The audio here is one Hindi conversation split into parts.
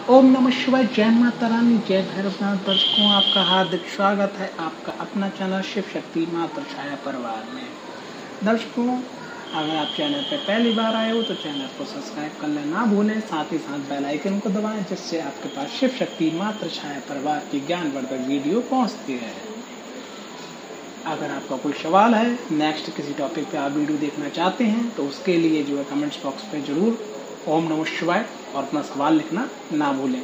ओम नमः शिवाय, जय माता रानी, जय भैरवनाथ। दर्शकों, आपका हार्दिक स्वागत है आपका अपना चैनल शिव शक्ति मात्र छाया परिवार में। दर्शकों, अगर आप चैनल पर पहली बार आए हो तो चैनल को सब्सक्राइब करना ना भूलें, साथ ही साथ बेल आइकन को दबाएं, जिससे आपके पास शिव शक्ति मात्र छाया परिवार की ज्ञानवर्धक वीडियो पहुंचती है। अगर आपका कोई सवाल है, नेक्स्ट किसी टॉपिक पे आप वीडियो देखना चाहते हैं, तो उसके लिए जो है कमेंट्स बॉक्स पे जरूर ओम नमः शिवाय और अपना सवाल लिखना ना भूलें।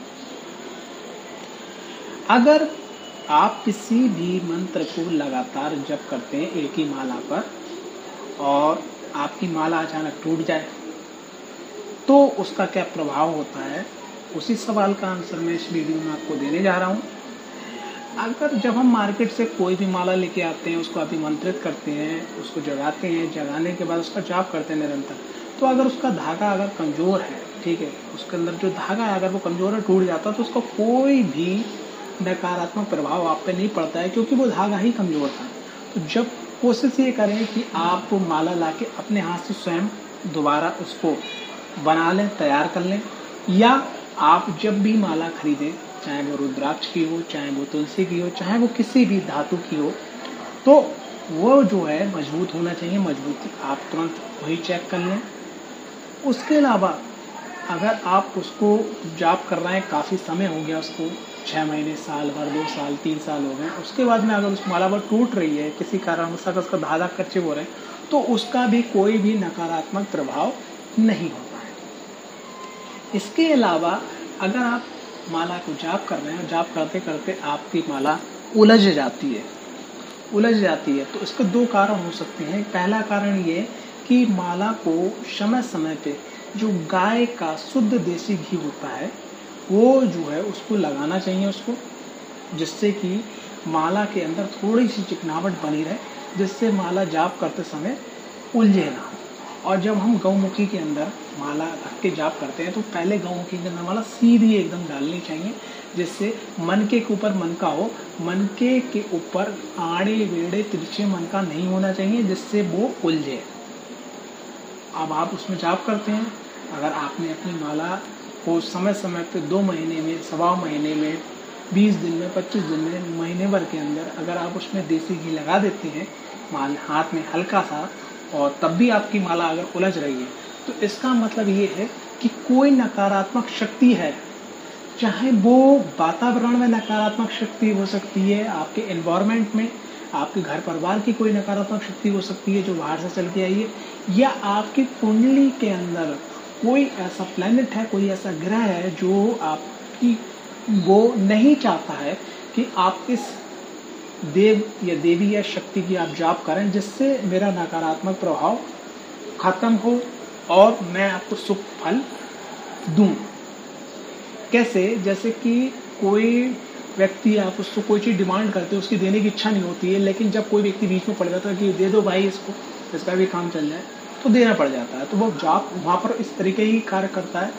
अगर आप किसी भी मंत्र को लगातार जप करते हैं एक ही माला पर और आपकी माला अचानक टूट जाए तो उसका क्या प्रभाव होता है, उसी सवाल का आंसर मैं इस वीडियो में आपको देने जा रहा हूं। अगर जब हम मार्केट से कोई भी माला लेके आते हैं, उसको अभिमंत्रित करते हैं, उसको जगाते हैं, जगाने के बाद उसका जाप करते हैं निरंतर, तो अगर उसका धागा अगर कमजोर है, ठीक है, उसके अंदर जो धागा है अगर वो कमजोर है, टूट जाता है, तो उसका कोई भी नकारात्मक प्रभाव आप पे नहीं पड़ता है, क्योंकि वो धागा ही कमजोर था। तो जब कोशिश ये करें कि आप माला लाके अपने हाथ से स्वयं दोबारा उसको बना लें, तैयार कर लें, या आप जब भी माला खरीदें, चाहे वो रुद्राक्ष की हो, चाहे वो तुलसी की हो, चाहे वो किसी भी धातु की हो, तो वो जो है मजबूत होना चाहिए। मजबूती आप तुरंत वही चेक कर लें। उसके अलावा अगर आप उसको जाप कर रहे हैं, काफ़ी समय हो गया उसको, 6 महीने, साल भर, 2 साल, 3 साल हो गए, उसके बाद में अगर उस माला पर टूट रही है, किसी कारणवश अगर उसका धागा कच्चे हो रहे हैं, तो उसका भी कोई भी नकारात्मक प्रभाव नहीं होता है। इसके अलावा अगर आप माला को जाप कर रहे हैं, जाप करते करते आपकी माला उलझ जाती है, तो इसके 2 कारण हो सकते हैं। पहला कारण ये कि माला को समय समय पे जो गाय का शुद्ध देसी घी होता है, वो जो है उसको लगाना चाहिए उसको, जिससे कि माला के अंदर थोड़ी सी चिकनावट बनी रहे, जिससे माला जाप करते समय उलझे ना। और जब हम गौमुखी के अंदर माला रख के जाप करते हैं, तो पहले गौमुखी के अंदर माला सीधी एकदम डालनी चाहिए, जिससे मनके के ऊपर मनका हो, मनके के ऊपर आड़े वेड़े तिरछे मनका नहीं होना चाहिए, जिससे वो उलझे। अब आप उसमें जाप करते हैं, अगर आपने अपनी माला को समय समय पे 2 महीने में, 1.25 महीने में, 20 दिन में, 25 दिन में, महीने भर के अंदर अगर आप उसमें देसी घी लगा देते हैं हाथ में हल्का सा, और तब भी आपकी माला अगर उलझ रही है, तो इसका मतलब ये है कि कोई नकारात्मक शक्ति है। चाहे वो वातावरण में नकारात्मक शक्ति हो सकती है, आपके एनवायरनमेंट में, आपके घर परिवार की कोई नकारात्मक शक्ति हो सकती है जो बाहर से चल के आई है, या आपकी कुंडली के अंदर कोई ऐसा प्लैनेट है, कोई ऐसा ग्रह है जो आपकी वो नहीं चाहता है कि आप इस देव या देवी या शक्ति की आप जाप करें, जिससे मेरा नकारात्मक प्रभाव खत्म हो और मैं आपको शुभ फल दूं। कैसे? जैसे कि कोई व्यक्ति, आप उसको कोई चीज़ डिमांड करते हो, उसकी देने की इच्छा नहीं होती है, लेकिन जब कोई व्यक्ति बीच में पड़ जाता है कि दे दो भाई इसको, इसका भी काम चल जाए, तो देना पड़ जाता है। तो वो जाप वहाँ पर इस तरीके ही कार्य करता है।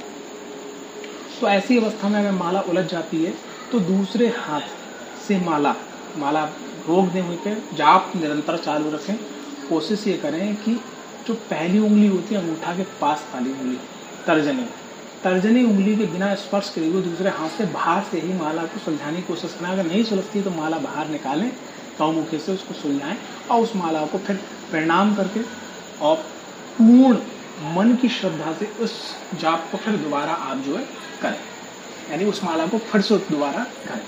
तो ऐसी अवस्था में अगर माला उलझ जाती है, तो दूसरे हाथ से माला रोक दें, वहीं पे जाप निरंतर चालू रखें। कोशिश ये करें कि जो पहली उंगली होती है अंगूठा के पास वाली उंगली, तर्जनी उंगली के बिना स्पर्श करे हुए दूसरे हाथ से बाहर से ही माला को सुलझाने की कोशिश करें। अगर नहीं सुलझती तो माला बाहर निकालें, गौमुखी से उसको सुलझाएं, और उस माला को फिर प्रणाम करके और पूर्ण मन की श्रद्धा से उस जाप को फिर दोबारा आप जो है करें, यानी उस माला को फिर से दोबारा करें।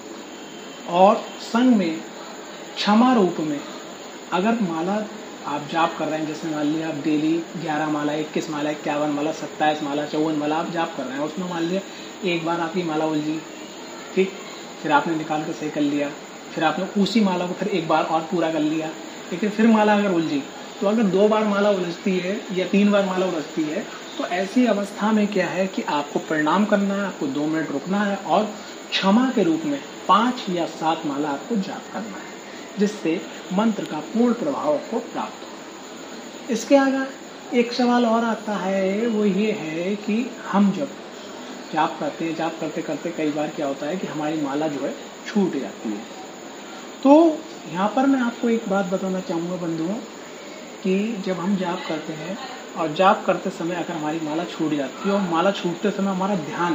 और संग में क्षमा रूप में अगर माला आप जाप कर रहे हैं, जैसे मान लिया आप डेली 11 माला, 21 माला, 51 माला, 27 माला, 54 माला आप जाप कर रहे हैं, उसमें मान लिया एक बार आपकी माला उलझी, ठीक, फिर आपने निकाल कर सही कर लिया, फिर आपने उसी माला को फिर एक बार और पूरा कर लिया, लेकिन फिर माला अगर उलझी, तो अगर 2 बार माला उलझती है या 3 बार माला उलझती है, तो ऐसी अवस्था में क्या है कि आपको प्रणाम करना है, आपको 2 मिनट रुकना है और क्षमा के रूप में 5 या 7 माला आपको जाप करना है, जिससे मंत्र का पूर्ण प्रभाव को प्राप्त हो। इसके आगे एक सवाल और आता है, वो ये है कि हम जब जाप करते हैं, जाप करते करते कई बार क्या होता है कि हमारी माला जो है छूट जाती है। तो यहाँ पर मैं आपको एक बात बताना चाहूँगा बंधुओं, कि जब हम जाप करते हैं और जाप करते समय अगर हमारी माला छूट जाती है और माला छूटते समय हमारा ध्यान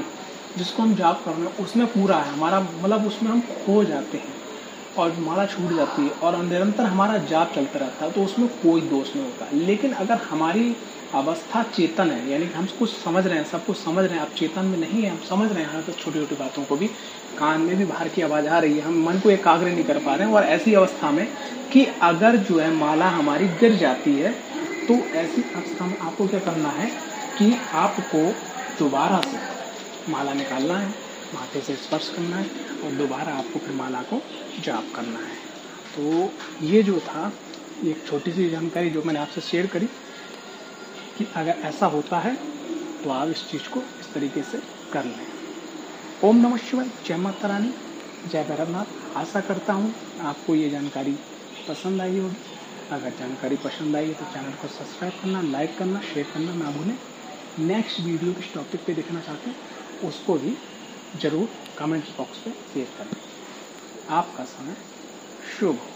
जिसको हम जाप कर रहे हैं उसमें पूरा है हमारा, मतलब उसमें हम खो जाते हैं और माला छूट जाती है और निरंतर हमारा जाप चलता रहता है, तो उसमें कोई दोष नहीं होता। लेकिन अगर हमारी अवस्था चेतन है, यानी कि हम कुछ समझ रहे हैं, सब कुछ समझ रहे हैं, आप चेतन में नहीं है, हम समझ रहे हैं तो छोटी छोटी बातों को भी, कान में भी बाहर की आवाज़ आ रही है, हम मन को एकाग्र नहीं कर पा रहे हैं, और ऐसी अवस्था में कि अगर जो है माला हमारी गिर जाती है, तो ऐसी अवस्था में आपको क्या करना है कि आपको दोबारा से माला निकालना है, माथे से स्पर्श करना है और दोबारा आपको फिर माला को जाप करना है। तो ये जो था एक छोटी सी जानकारी जो मैंने आपसे शेयर करी कि अगर ऐसा होता है तो आप इस चीज़ को इस तरीके से कर लें। ओम नमः शिवाय, जय माता रानी, जय भैरवनाथ। आशा करता हूँ आपको ये जानकारी पसंद आई होगी। अगर जानकारी पसंद आई है तो चैनल को सब्सक्राइब करना, लाइक करना, शेयर करना ना भूलें। नेक्स्ट वीडियो किस टॉपिक पे देखना चाहते हैं उसको भी ज़रूर कमेंट बॉक्स पे शेयर करें। आपका समय शुभ हो।